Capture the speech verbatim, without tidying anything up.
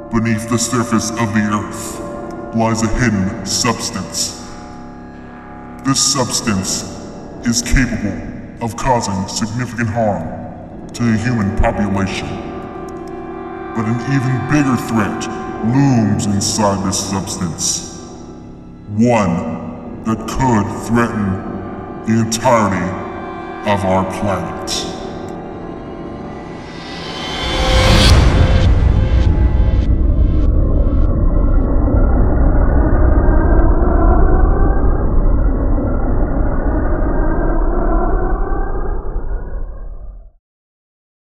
Beneath the surface of the Earth lies a hidden substance. This substance is capable of causing significant harm to the human population. But an even bigger threat looms inside this substance. One that could threaten the entirety of our planet.